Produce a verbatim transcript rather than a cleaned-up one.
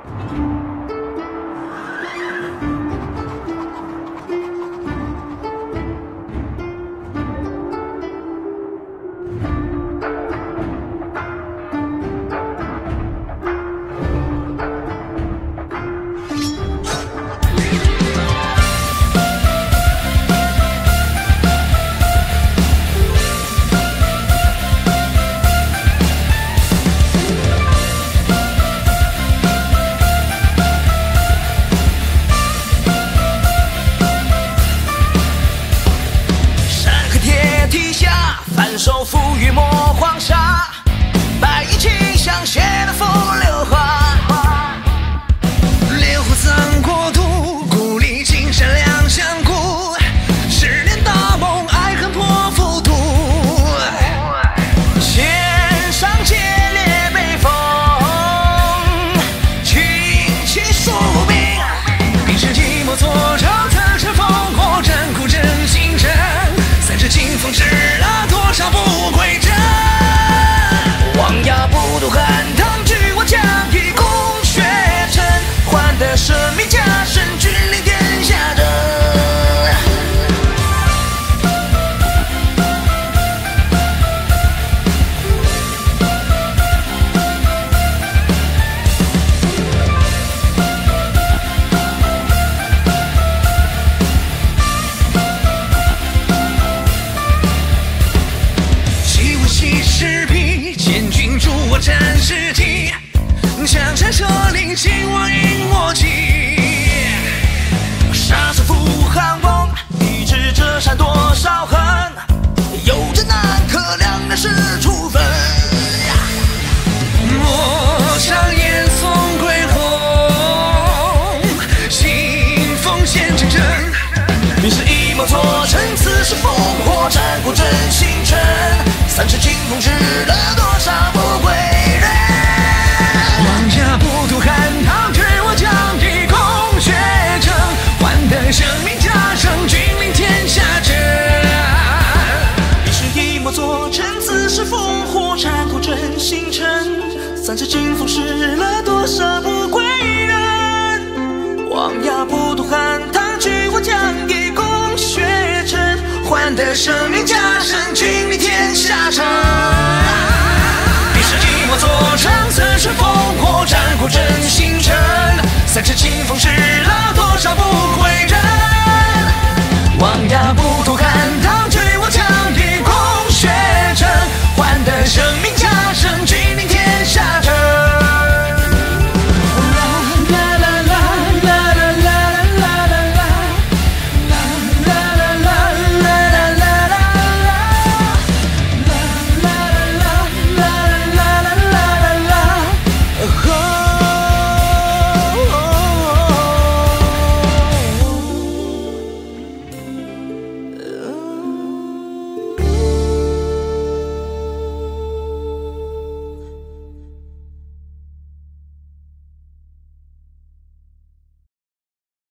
反手抚育魔黄沙，白衣卿相携的风流花。 烈火曾国度，故里青山两相顾。十年大梦，爱恨破浮屠。 弦上接烈北风，轻骑戍兵。 彼时寂寞错招，曾是烽火战鼓震星辰。三尺清风，知了多少不归真。 王牙不渡汉唐，举我将以功雪尘，换得生命加身，君临天下人。赤壁，见君助我战士体，江山设立，秦王引我骑。杀死扶汉翁，一指折扇多少恨，有着难可两人是处分。 莫长烟送归鸿，腥风现真真。 你是一谋错成，此时烽火战鼓震星辰。三尺清风，知了多少不归人。 王家不渡汉唐，举我将以功雪征，换得生命加身，君临天下真。 你是一谋错成，此时烽火战鼓震星辰。三尺清风，失了多少不归人。王牙不渡汉唐，举我将以功雪征，换得生命加身，君